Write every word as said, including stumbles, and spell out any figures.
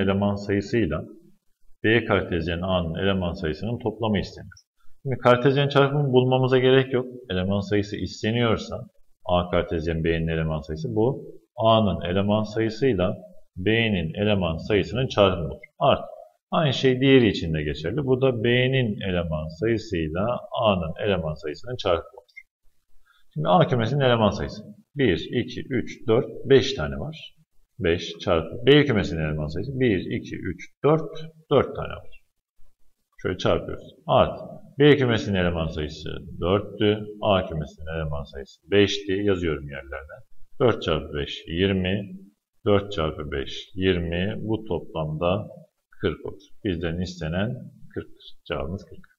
eleman sayısıyla B kartezyen A'nın eleman sayısının toplamı isteniyor. Şimdi kartezyen çarpımı bulmamıza gerek yok. Eleman sayısı isteniyorsa A kartezyen B'nin eleman sayısı, bu A'nın eleman sayısıyla B'nin eleman sayısının çarpımıdır. Artı aynı şey diğeri için de geçerli. Bu da B'nin eleman sayısıyla A'nın eleman sayısının çarpımıdır. Şimdi A kümesinin eleman sayısı bir, iki, üç, dört, beş tane var. beş çarpı B kümesinin eleman sayısı bir, iki, üç, dört, dört tane var. Şöyle çarpıyoruz. Artı B kümesinin eleman sayısı dörttü. A kümesinin eleman sayısı beşti. Yazıyorum yerlerine. dört çarpı beş yirmi. dört çarpı beş yirmi. Bu toplamda kırk olur. Bizden istenen kırktır. Cevabımız kırk.